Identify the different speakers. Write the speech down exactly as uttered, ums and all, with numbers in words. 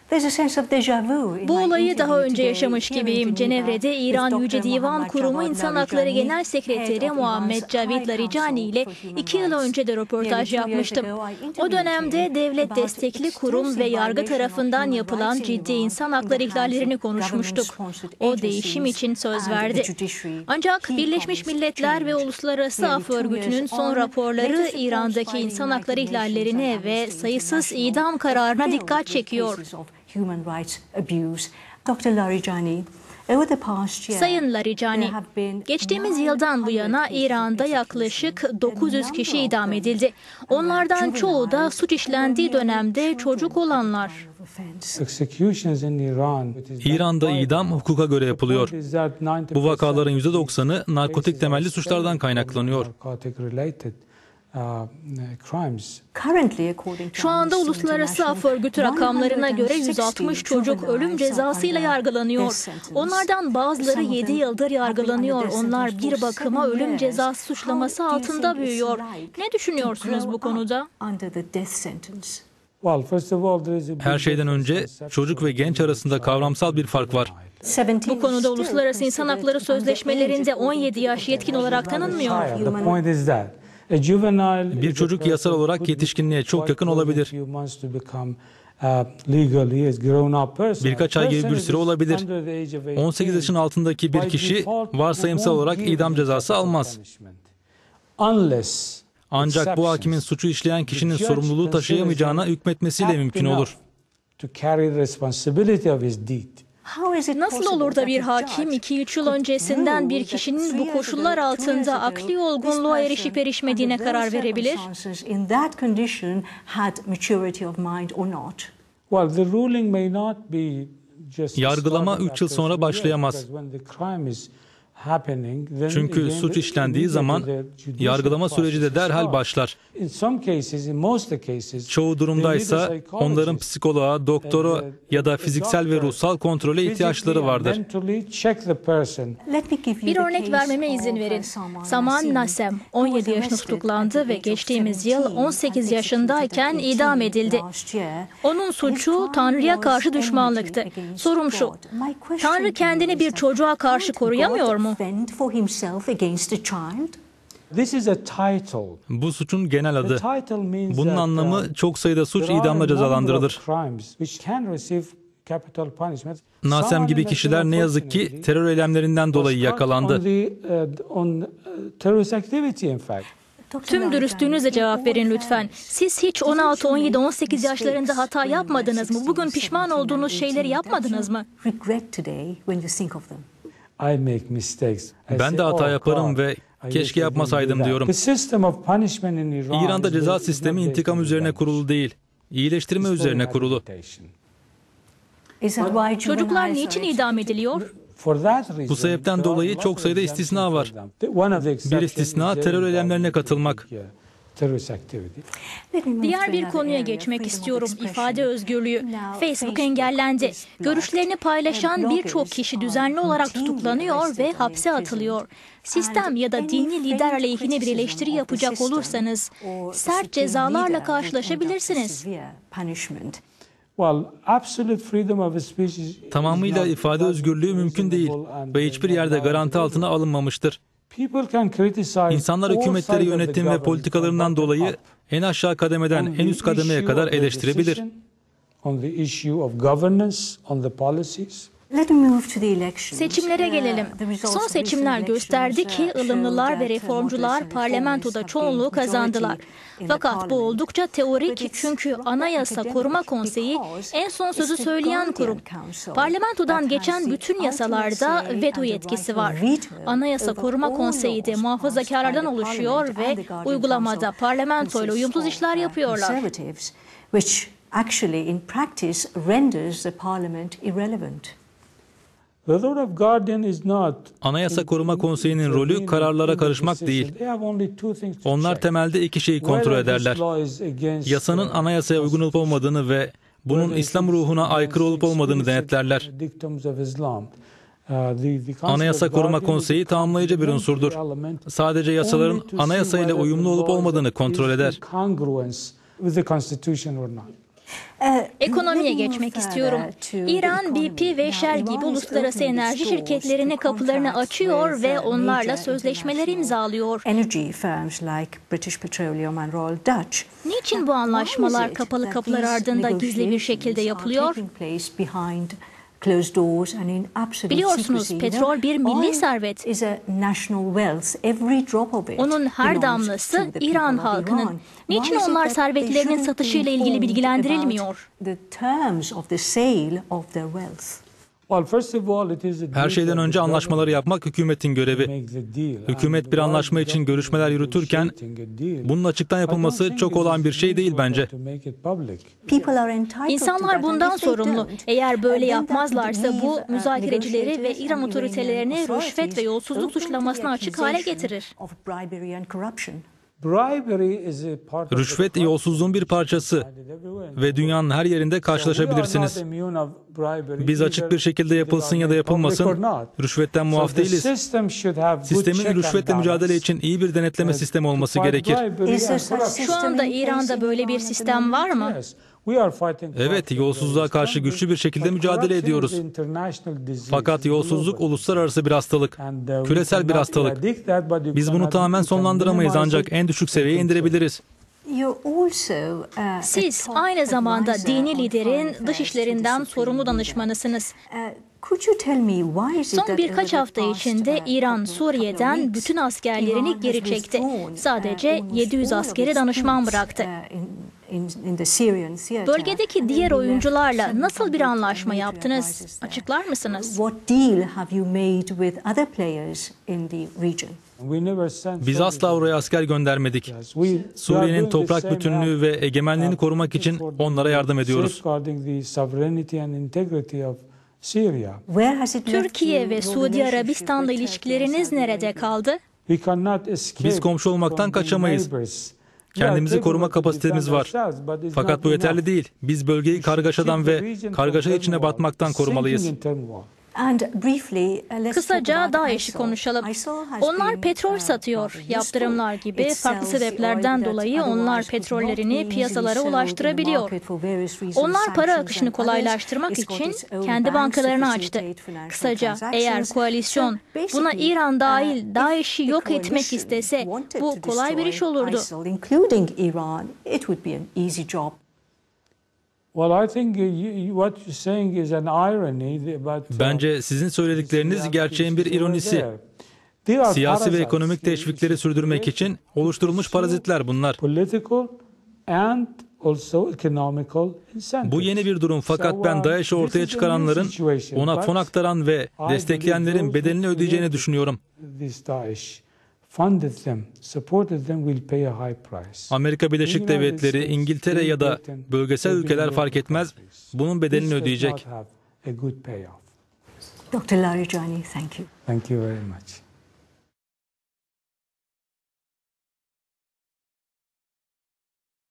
Speaker 1: Bu olayı daha önce yaşamış gibiyim. Cenevre'de İran Yüce Divan Kurumu İnsan Hakları Genel Sekreteri Muhammed Cavit Larijani ile iki yıl önce de röportaj yapmıştım. O dönemde devlet destekli kurum ve yargı tarafından yapılan ciddi insan hakları ihlallerini konuşmuştuk. O değişim için söz verdi. Ancak Birleşmiş Milletler ve Uluslararası Af Örgütü'nün son raporları İran'daki insan hakları ihlallerine ve sayısız idam kararına dikkat çekiyor. Sayın Larijani, geçtiğimiz yıldan bu yana İran'da yaklaşık dokuz yüz kişi idam edildi. Onlardan çoğu da suç işlendiği dönemde çocuk olanlar.
Speaker 2: İran'da idam hukuka göre yapılıyor. Bu vakaların yüzde doksanı narkotik temelli suçlardan kaynaklanıyor.
Speaker 1: Şu anda Uluslararası Af Örgütü rakamlarına göre yüz altmış çocuk ölüm cezasıyla yargılanıyor. Onlardan bazıları yedi yıldır yargılanıyor. Onlar bir bakıma ölüm cezası suçlaması altında büyüyor. Ne düşünüyorsunuz bu konuda?
Speaker 2: Her şeyden önce çocuk ve genç arasında kavramsal bir fark var.
Speaker 1: Bu konuda Uluslararası İnsan Hakları Sözleşmelerinde on yedi yaş yetkin olarak tanınmıyor.
Speaker 2: Bir çocuk yasal olarak yetişkinliğe çok yakın olabilir. Birkaç ay gibi bir süre olabilir. on sekiz yaşın altındaki bir kişi varsayımsal olarak idam cezası almaz. Ancak bu hakimin suçu işleyen kişinin sorumluluğu taşıyamayacağına hükmetmesiyle mümkün olur.
Speaker 1: Nasıl olur da bir hakim iki üç yıl öncesinden bir kişinin bu koşullar altında akli olgunluğa erişip erişmediğine karar verebilir?
Speaker 2: Yargılama üç yıl sonra başlayamaz. Çünkü suç işlendiği zaman yargılama süreci de derhal başlar. Çoğu durumdaysa onların psikoloğa, doktora ya da fiziksel ve ruhsal kontrole ihtiyaçları vardır.
Speaker 1: Bir örnek vermeme izin verin. Saman Nassem on yedi yaşında tutuklandı ve geçtiğimiz yıl on sekiz yaşındayken idam edildi. Onun suçu Tanrı'ya karşı düşmanlıktı. Sorum şu, Tanrı kendini bir çocuğa karşı koruyamıyor mu?
Speaker 2: Bu suçun genel adı. Bunun anlamı çok sayıda suç idamla cezalandırılır. Nassem gibi kişiler ne yazık ki terör eylemlerinden dolayı yakalandı.
Speaker 1: Tüm dürüstlüğünüzle cevap verin lütfen. Siz hiç on altı, on yedi, on sekiz yaşlarında hata yapmadınız mı? Bugün pişman olduğunuz şeyleri yapmadınız mı?
Speaker 2: Ben de hata yaparım ve keşke yapmasaydım diyorum. İran'da ceza sistemi intikam üzerine kurulu değil, iyileştirme üzerine kurulu.
Speaker 1: Çocuklar niçin idam ediliyor?
Speaker 2: Bu sebepten dolayı çok sayıda istisna var. Bir istisna terör eylemlerine katılmak.
Speaker 1: Diğer bir konuya geçmek istiyorum. İfade özgürlüğü. Facebook engellendi. Görüşlerini paylaşan birçok kişi düzenli olarak tutuklanıyor ve hapse atılıyor. Sistem ya da dini lider aleyhine bir eleştiri yapacak olursanız sert cezalarla karşılaşabilirsiniz.
Speaker 2: Tamamıyla ifade özgürlüğü mümkün değil ve hiçbir yerde garanti altına alınmamıştır. İnsanlar hükümetleri yönetim ve politikalarından dolayı en aşağı kademeden en üst kademeye kadar eleştirebilir.
Speaker 1: Seçimlere gelelim. Son seçimler gösterdi ki ılımlılar ve reformcular parlamentoda çoğunluğu kazandılar. Fakat bu oldukça teorik çünkü Anayasa Koruma Konseyi en son sözü söyleyen kurum. Parlamentodan geçen bütün yasalarda veto yetkisi var. Anayasa Koruma Konseyi de muhafazakarlardan oluşuyor ve uygulamada parlamentoyla uyumsuz işler yapıyorlar.
Speaker 2: Anayasa Koruma Konseyi'nin rolü kararlara karışmak değil. Onlar temelde iki şeyi kontrol ederler. Yasanın anayasaya uygun olup olmadığını ve bunun İslam ruhuna aykırı olup olmadığını denetlerler. Anayasa Koruma Konseyi tamamlayıcı bir unsurdur. Sadece yasaların anayasa ile uyumlu olup olmadığını kontrol eder.
Speaker 1: Ekonomiye geçmek istiyorum. İran, B P ve Shell gibi uluslararası enerji şirketlerine kapılarını açıyor ve onlarla sözleşmeler imzalıyor. Niçin bu anlaşmalar kapalı kapılar ardında gizli bir şekilde yapılıyor? Biliyorsunuz, petrol bir milli servet. Onun her damlası İran halkının. Niçin onlar servetlerinin satışıyla ilgili bilgilendirilmiyor?
Speaker 2: Her şeyden önce anlaşmaları yapmak hükümetin görevi. Hükümet bir anlaşma için görüşmeler yürütürken bunun açıktan yapılması çok olan bir şey değil bence.
Speaker 1: İnsanlar bundan sorumlu. Eğer böyle yapmazlarsa bu müzakerecileri ve İran otoritelerini rüşvet ve yolsuzluk suçlamasına açık hale getirir.
Speaker 2: Rüşvet yolsuzluğun bir parçası ve dünyanın her yerinde karşılaşabilirsiniz. Biz açık bir şekilde yapılsın ya da yapılmasın rüşvetten muaf değiliz. Sistemin rüşvetle mücadele için iyi bir denetleme sistemi olması gerekir.
Speaker 1: Şu anda İran'da böyle bir sistem var mı?
Speaker 2: Evet, yolsuzluğa karşı güçlü bir şekilde mücadele ediyoruz. Fakat yolsuzluk uluslararası bir hastalık, küresel bir hastalık. Biz bunu tamamen sonlandıramayız ancak en düşük seviyeye indirebiliriz.
Speaker 1: Siz aynı zamanda dini liderin dış işlerinden sorumlu danışmanısınız. Son birkaç hafta içinde İran, Suriye'den bütün askerlerini geri çekti. Sadece yedi yüz askeri danışman bıraktı. Bölgedeki diğer oyuncularla nasıl bir anlaşma yaptınız? Açıklar mısınız?
Speaker 2: Biz asla oraya asker göndermedik. Suriye'nin toprak bütünlüğü ve egemenliğini korumak için onlara yardım ediyoruz.
Speaker 1: Türkiye ve Suudi Arabistan'la ilişkileriniz nerede kaldı?
Speaker 2: Biz komşu olmaktan kaçamayız. Kendimizi koruma kapasitemiz var. Fakat bu yeterli değil. Biz bölgeyi kargaşadan ve kargaşa içine batmaktan korumalıyız.
Speaker 1: Kısaca DAEŞ'i konuşalım. Onlar petrol satıyor. Yaptırımlar gibi farklı sebeplerden dolayı onlar petrollerini piyasalara ulaştırabiliyor. Onlar para akışını kolaylaştırmak için kendi bankalarını açtı. Kısaca eğer koalisyon buna İran dahil DAEŞ'i yok etmek istese bu kolay bir iş olurdu.
Speaker 2: Bence sizin söyledikleriniz gerçeğin bir ironisi. Siyasi ve ekonomik teşvikleri sürdürmek için oluşturulmuş parazitler bunlar. Bu yeni bir durum fakat ben DAEŞ'i ortaya çıkaranların, ona fon aktaran ve destekleyenlerin bedelini ödeyeceğini düşünüyorum. Amerika Birleşik Devletleri, İngiltere ya da bölgesel ülkeler fark etmez, bunun bedelini ödeyecek.
Speaker 3: doktor Larijani, thank you.
Speaker 4: Thank you very much.